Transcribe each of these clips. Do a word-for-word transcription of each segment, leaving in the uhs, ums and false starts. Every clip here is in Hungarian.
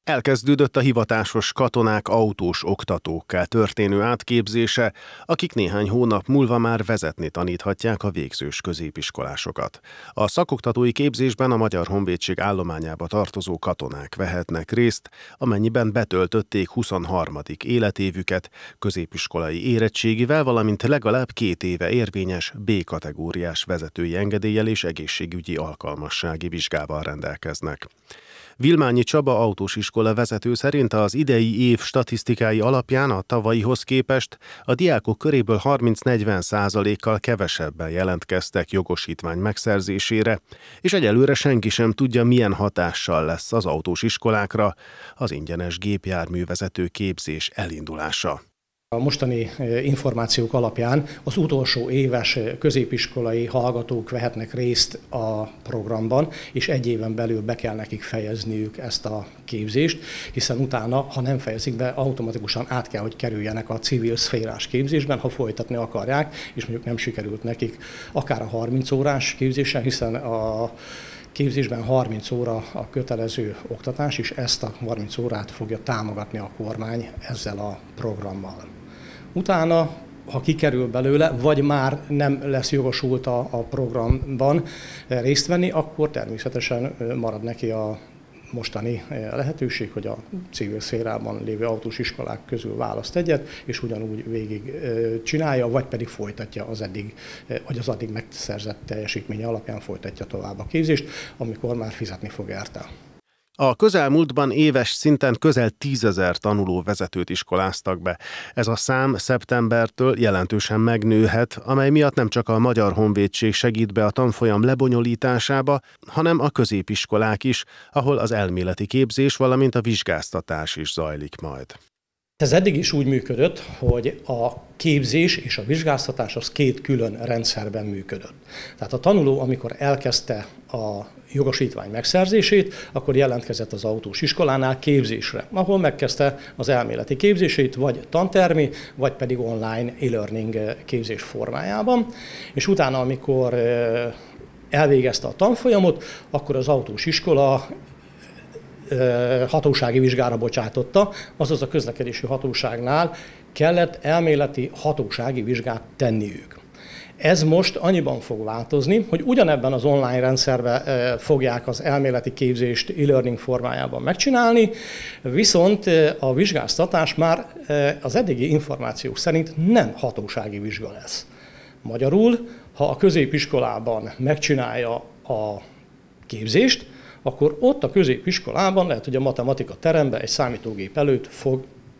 Elkezdődött a hivatásos katonák autós oktatókká történő átképzése, akik néhány hónap múlva már vezetni taníthatják a végzős középiskolásokat. A szakoktatói képzésben a Magyar Honvédség állományába tartozó katonák vehetnek részt, amennyiben betöltötték huszonharmadik életévüket középiskolai érettségivel, valamint legalább két éve érvényes B-kategóriás vezetői engedéllyel és egészségügyi alkalmassági vizsgával rendelkeznek. Vilmányi Csaba autós iskola vezető szerint az idei év statisztikái alapján a tavalyihoz képest a diákok köréből harminc-negyven százalékkal kevesebben jelentkeztek jogosítvány megszerzésére, és egyelőre senki sem tudja, milyen hatással lesz az autós iskolákra az ingyenes gépjárművezető képzés elindulása. A mostani információk alapján az utolsó éves középiskolai hallgatók vehetnek részt a programban, és egy éven belül be kell nekik fejezniük ezt a képzést, hiszen utána, ha nem fejezik be, automatikusan át kell, hogy kerüljenek a civil szférás képzésben, ha folytatni akarják, és mondjuk nem sikerült nekik akár a harminc órás képzésen, hiszen a képzésben harminc óra a kötelező oktatás, és ezt a harminc órát fogja támogatni a kormány ezzel a programmal. Utána, ha kikerül belőle, vagy már nem lesz jogosult a, a programban részt venni, akkor természetesen marad neki a mostani lehetőség, hogy a civil szférában lévő autós iskolák közül választ egyet, és ugyanúgy végig csinálja, vagy pedig folytatja az eddig, vagy az addig megszerzett teljesítménye alapján folytatja tovább a képzést, amikor már fizetni fog érte. A közelmúltban éves szinten közel tízezer tanuló vezetőt iskoláztak be. Ez a szám szeptembertől jelentősen megnőhet, amely miatt nem csak a Magyar Honvédség segít be a tanfolyam lebonyolításába, hanem a középiskolák is, ahol az elméleti képzés, valamint a vizsgáztatás is zajlik majd. Ez eddig is úgy működött, hogy a képzés és a vizsgáztatás az két külön rendszerben működött. Tehát a tanuló, amikor elkezdte a jogosítvány megszerzését, akkor jelentkezett az autós iskolánál képzésre, ahol megkezdte az elméleti képzését, vagy tantermi, vagy pedig online e-learning képzés formájában. És utána, amikor elvégezte a tanfolyamot, akkor az autós iskola hatósági vizsgára bocsátotta, azaz a közlekedési hatóságnál kellett elméleti hatósági vizsgát tenniük. Ez most annyiban fog változni, hogy ugyanebben az online rendszerben fogják az elméleti képzést e-learning formájában megcsinálni, viszont a vizsgáztatás már az eddigi információk szerint nem hatósági vizsga lesz. Magyarul, ha a középiskolában megcsinálja a képzést, akkor ott a középiskolában, lehet, hogy a matematika teremben egy számítógép előtt fog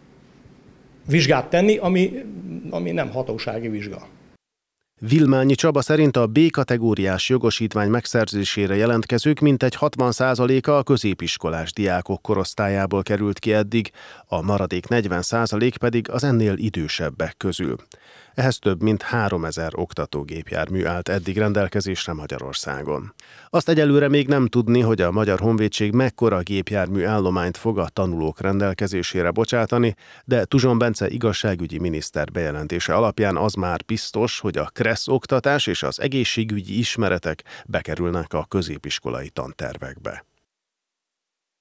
vizsgát tenni, ami, ami nem hatósági vizsga. Vilmányi Csaba szerint a B-kategóriás jogosítvány megszerzésére jelentkezők mintegy hatvan százaléka a középiskolás diákok korosztályából került ki eddig, a maradék negyven százalék pedig az ennél idősebbek közül. Ehhez több mint háromezer oktatógépjármű állt eddig rendelkezésre Magyarországon. Azt egyelőre még nem tudni, hogy a Magyar Honvédség mekkora gépjármű állományt fog a tanulók rendelkezésére bocsátani, de Tuzson Bence igazságügyi miniszter bejelentése alapján az már biztos, hogy a kressz oktatás és az egészségügyi ismeretek bekerülnek a középiskolai tantervekbe.